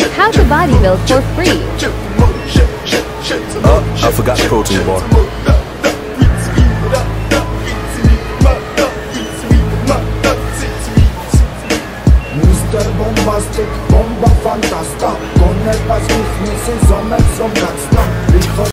How to bodybuild for free. I forgot the protein bar. Mr. Bombastic, bomba fantasta. Con el pas mi si som jak som tak stan.